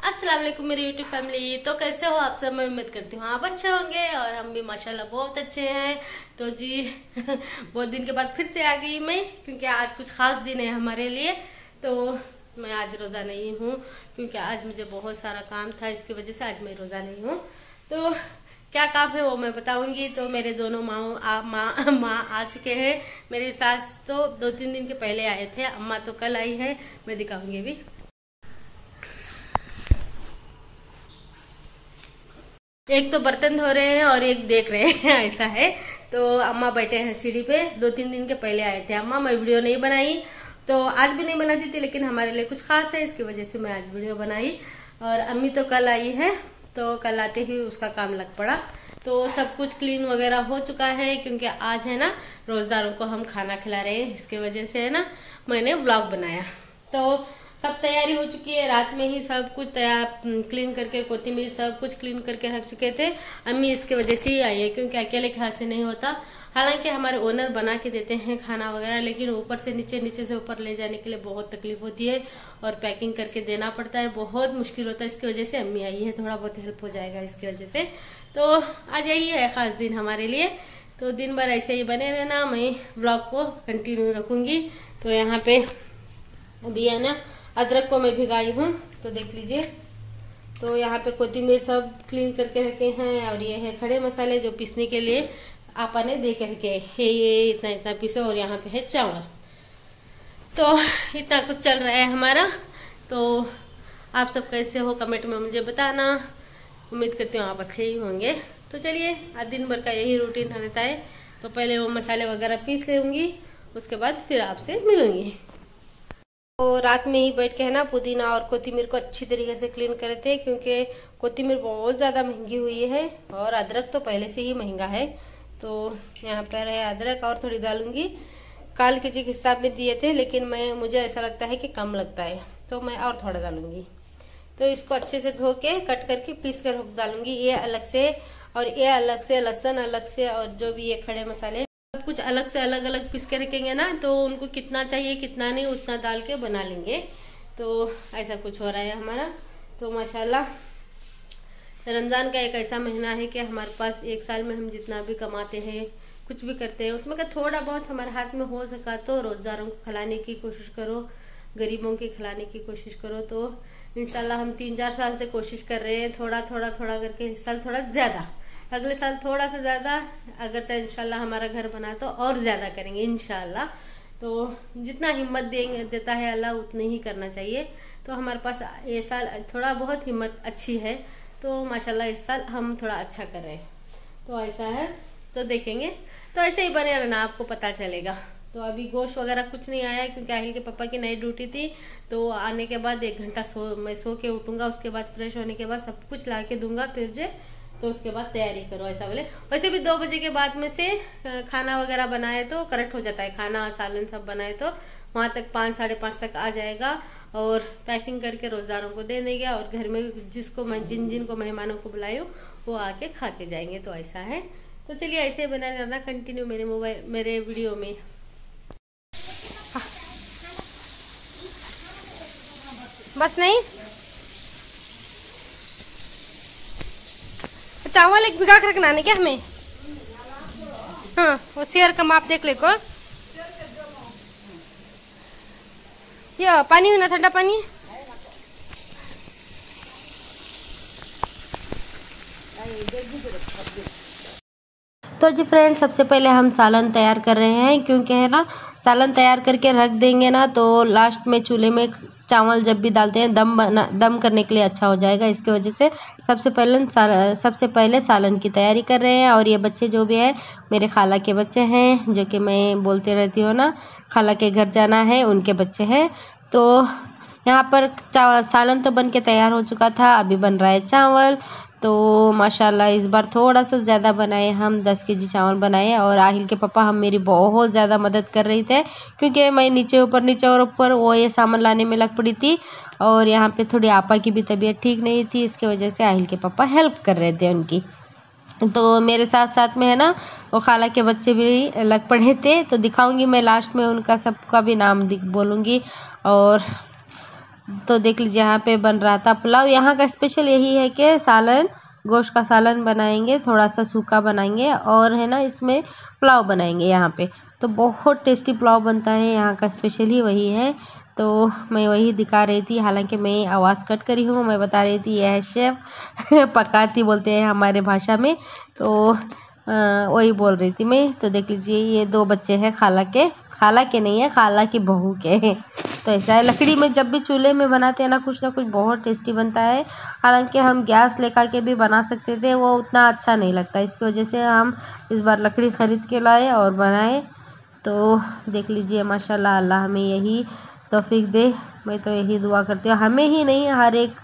अस्सलाम वालेकुम मेरी यूट्यूब फैमिली। तो कैसे हो आप सब? मैं उम्मीद करती हूँ आप अच्छे होंगे और हम भी माशाल्लाह बहुत अच्छे हैं। तो जी बहुत दिन के बाद फिर से आ गई मैं, क्योंकि आज कुछ खास दिन है हमारे लिए। तो मैं आज रोज़ा नहीं हूँ क्योंकि आज मुझे बहुत सारा काम था, इसकी वजह से आज मैं रोज़ा नहीं हूँ। तो क्या काम है वो मैं बताऊंगी। तो मेरे दोनों माँ आ चुके हैं। मेरी सास तो 2-3 दिन के पहले आए थे, अम्मा तो कल आई है, मैं दिखाऊंगी भी। एक तो बर्तन धो रहे हैं और एक देख रहे हैं ऐसा है। तो अम्मा बैठे हैं सीढ़ी पे, 2-3 दिन के पहले आए थे अम्मा। मैं वीडियो नहीं बनाई, तो आज भी नहीं बनाती थी, लेकिन हमारे लिए कुछ खास है, इसकी वजह से मैं आज वीडियो बनाई। और अम्मी तो कल आई है, तो कल आते ही उसका काम लग पड़ा। तो सब कुछ क्लीन वगैरह हो चुका है, क्योंकि आज है ना रोजदारों को हम खाना खिला रहे हैं, इसके वजह से है ना मैंने ब्लॉग बनाया। तो सब तैयारी हो चुकी है, रात में ही सब कुछ तैयार क्लीन करके, कोथिमीर सब कुछ क्लीन करके रख चुके थे। अम्मी इसके वजह से ही आई है, क्योंकि अकेले के हाथ से नहीं होता। हालांकि हमारे ओनर बना के देते हैं खाना वगैरह, लेकिन ऊपर से नीचे, नीचे से ऊपर ले जाने के लिए बहुत तकलीफ होती है और पैकिंग करके देना पड़ता है, बहुत मुश्किल होता है। इसकी वजह से अम्मी आई है, थोड़ा बहुत हेल्प हो जाएगा इसकी वजह से। तो आज यही है खास दिन हमारे लिए। तो दिन भर ऐसे ही बने रहना, मैं ब्लॉग को कंटिन्यू रखूंगी। तो यहाँ पे अभी है ना अदरक को मैं भिगाई हूँ, तो देख लीजिए। तो यहाँ पे कोथिमीर सब क्लीन करके रखे हैं, और ये है खड़े मसाले जो पीसने के लिए आपा ने दे के रखे हैं। ये इतना इतना पीसो, और यहाँ पे है चावल। तो इतना कुछ चल रहा है हमारा। तो आप सब कैसे हो कमेंट में मुझे बताना, उम्मीद करती हूँ आप अच्छे ही होंगे। तो चलिए, आज दिन भर का यही रूटीन रहता है। तो पहले वो मसाले वगैरह पीस लूँगी, उसके बाद फिर आपसे मिलूंगी। तो रात में ही बैठ के है ना पुदीना और कोथिमीर को अच्छी तरीके से क्लीन करे थे, क्योंकि कोथिमीर बहुत ज़्यादा महंगी हुई है और अदरक तो पहले से ही महंगा है। तो यहाँ पर है अदरक, और थोड़ी डालूंगी। काल के जी के हिसाब में दिए थे, लेकिन मुझे ऐसा लगता है कि कम लगता है, तो मैं और थोड़ा डालूंगी। तो इसको अच्छे से धो के कट करके पीस कर डालूंगी, ये अलग से और ये अलग से, लहसुन अलग से, और जो भी ये खड़े मसाले सब कुछ अलग से अलग अलग पीस के रखेंगे ना, तो उनको कितना चाहिए कितना नहीं उतना डाल के बना लेंगे। तो ऐसा कुछ हो रहा है हमारा। तो माशाल्लाह रमज़ान का एक ऐसा महीना है कि हमारे पास एक साल में हम जितना भी कमाते हैं, कुछ भी करते हैं, उसमें का थोड़ा बहुत हमारे हाथ में हो सका तो रोजगारों को खिलाने की कोशिश करो, गरीबों के खिलाने की कोशिश करो। तो इंशाल्लाह हम 3-4 साल से कोशिश कर रहे हैं, थोड़ा थोड़ा थोड़ा करके। इस साल थोड़ा ज्यादा, अगले साल थोड़ा सा ज्यादा, अगर तो इंशाल्लाह हमारा घर बना तो और ज्यादा करेंगे इंशाल्लाह। तो जितना हिम्मत देता है अल्लाह, उतने ही करना चाहिए। तो हमारे पास ये साल थोड़ा बहुत हिम्मत अच्छी है, तो माशाल्लाह इस साल हम थोड़ा अच्छा कर रहे हैं। तो ऐसा है, तो देखेंगे। तो ऐसे ही बने रहना, आपको पता चलेगा। तो अभी गोश्त वगैरह कुछ नहीं आया, क्योंकि आहिल के पापा की नाइट ड्यूटी थी। तो आने के बाद 1 घंटा मैं सो के उठूंगा, उसके बाद फ्रेश होने के बाद सब कुछ ला के दूंगा फिर जे, तो उसके बाद तैयारी करो ऐसा बोले। वैसे भी 2 बजे के बाद में से खाना वगैरह बनाए तो करेक्ट हो जाता है, खाना सालन सब बनाए तो वहां तक 5-5:30 तक आ जाएगा, और पैकिंग करके रोजदारों को दे देंगे, और घर में जिनको मेहमानों को बुलायो वो आके खा के जाएंगे। तो ऐसा है। तो चलिए ऐसे बना रहना कंटिन्यू मेरे वीडियो में। बस नहीं, चावल एक भिगा कर रखना है क्या हमें? हाँ, वो शेयर का माप देख ले को। ये पानी हो ना, ठंडा पानी। तो जी फ्रेंड, सबसे पहले हम सालन तैयार कर रहे हैं, क्योंकि है ना सालन तैयार करके रख देंगे ना, तो लास्ट में चूल्हे में चावल जब भी डालते हैं दम करने के लिए अच्छा हो जाएगा। इसकी वजह से सबसे पहले सालन की तैयारी कर रहे हैं। और ये बच्चे जो भी है मेरे खाला के बच्चे हैं, जो कि मैं बोलती रहती हूँ ना, खाला के घर जाना है, उनके बच्चे हैं। तो यहाँ पर सालन तो बन के तैयार हो चुका था, अभी बन रहा है चावल। तो माशाल्लाह इस बार थोड़ा सा ज़्यादा बनाए, हम 10 केजी चावल बनाए। और आहिल के पापा हम मेरी बहुत ज़्यादा मदद कर रही थे, क्योंकि मैं नीचे और ऊपर वो ये सामान लाने में लग पड़ी थी। और यहाँ पे थोड़ी आपा की भी तबीयत ठीक नहीं थी, इसके वजह से आहिल के पापा हेल्प कर रहे थे उनकी। तो मेरे साथ साथ में है ना वो खाला के बच्चे भी लग पड़े थे। तो दिखाऊंगी मैं लास्ट में उनका सबका भी नाम बोलूँगी। और तो देख लीजिए यहाँ पे बन रहा था पुलाव। यहाँ का स्पेशल यही है कि सालन, गोश्त का सालन बनाएंगे, थोड़ा सा सूखा बनाएंगे और है ना इसमें पुलाव बनाएंगे यहाँ पे। तो बहुत टेस्टी पुलाव बनता है, यहाँ का स्पेशल ही वही है। तो मैं वही दिखा रही थी, हालांकि मैं आवाज़ कट करी हूँ। मैं बता रही थी यह शेफ पकाती बोलते हैं हमारे भाषा में, तो वही बोल रही थी मैं। तो देख लीजिए ये 2 बच्चे हैं खाला के नहीं है, खाला की बहू के। तो ऐसा है, लकड़ी में जब भी चूल्हे में बनाते हैं ना कुछ बहुत टेस्टी बनता है। हालांकि हम गैस लेकर के भी बना सकते थे, वो उतना अच्छा नहीं लगता। इसकी वजह से हम इस बार लकड़ी ख़रीद के लाए और बनाए। तो देख लीजिए माशाल्लाह, अल्लाह हमें यही तौफीक दे। मैं तो यही दुआ करती हूँ, हमें ही नहीं हर एक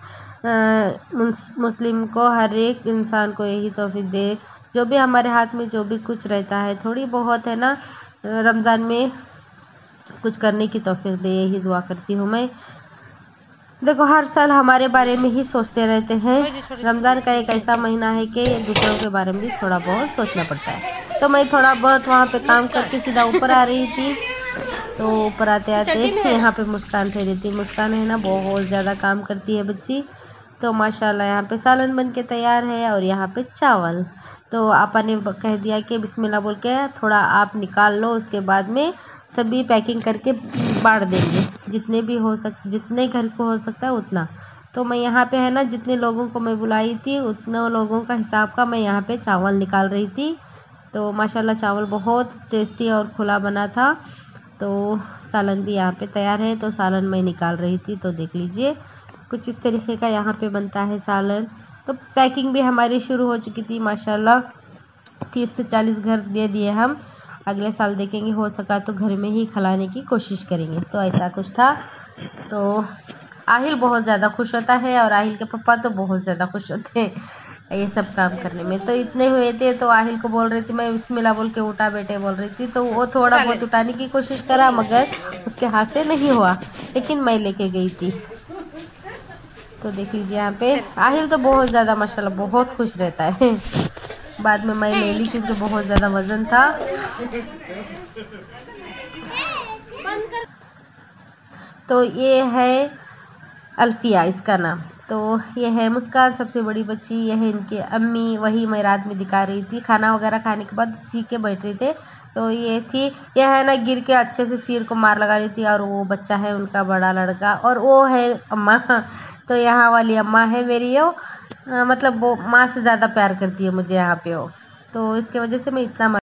मुस्लिम को, हर एक इंसान को यही तौफीक दे। जो भी हमारे हाथ में जो भी कुछ रहता है, थोड़ी बहुत है ना, रमज़ान में कुछ करने की तौफीक दे, यही दुआ करती हूँ मैं। देखो हर साल हमारे बारे में ही सोचते रहते हैं। रमज़ान का एक ऐसा महीना है कि दूसरों के बारे में भी थोड़ा बहुत सोचना पड़ता है। तो मैं थोड़ा बहुत वहाँ पे काम करके सीधा ऊपर आ रही थी। तो ऊपर आते आते यहाँ पे मुस्कान ठहरी थी। मुस्कान है ना बहुत ज़्यादा काम करती है बच्ची। तो माशाल्लाह यहाँ पे सालन बन के तैयार है और यहाँ पे चावल। तो आपा ने कह दिया कि बिस्मिल्लाह बोल के थोड़ा आप निकाल लो, उसके बाद में सभी पैकिंग करके बांट देंगे, जितने घर को हो सकता है उतना। तो मैं यहाँ पे है ना जितने लोगों को मैं बुलाई थी उतने लोगों का हिसाब का मैं यहाँ पे चावल निकाल रही थी। तो माशाल्लाह चावल बहुत टेस्टी और खुला बना था। तो सालन भी यहाँ पे तैयार है, तो सालन मैं निकाल रही थी। तो देख लीजिए कुछ इस तरीके का यहाँ पे बनता है सालन। तो पैकिंग भी हमारी शुरू हो चुकी थी माशाल्लाह। 30 से 40 घर दे दिए हम। अगले साल देखेंगे, हो सका तो घर में ही खिलाने की कोशिश करेंगे। तो ऐसा कुछ था। तो आहिल बहुत ज़्यादा खुश होता है और आहिल के पापा तो बहुत ज़्यादा खुश होते हैं ये सब काम करने में। तो इतने हुए थे, तो आहिल को बोल रही थी मैं बिस्मिल्लाह बोल के उठा बेटे बोल रही थी। तो वो थोड़ा बहुत उठाने की कोशिश करा, मगर उसके हाथ से नहीं हुआ, लेकिन मैं लेके गई थी। तो देख लीजिए यहाँ पे आहिल तो बहुत ज़्यादा माशाल्लाह बहुत खुश रहता है। बाद में मैं ले ली क्योंकि बहुत ज़्यादा वज़न था। तो ये है अल्फिया इसका नाम। तो ये है मुस्कान सबसे बड़ी बच्ची, ये है इनकी अम्मी। वही मैं रात में दिखा रही थी, खाना वगैरह खाने के बाद सी के बैठ रहे थे। तो ये थी, यह है ना गिर के अच्छे से सिर को मार लगा रही थी। और वो बच्चा है उनका बड़ा लड़का, और वो है अम्मा। तो यहाँ वाली अम्मा है मेरी, वो मतलब वो माँ से ज़्यादा प्यार करती है मुझे यहाँ पे वो। तो इसके वजह से मैं इतना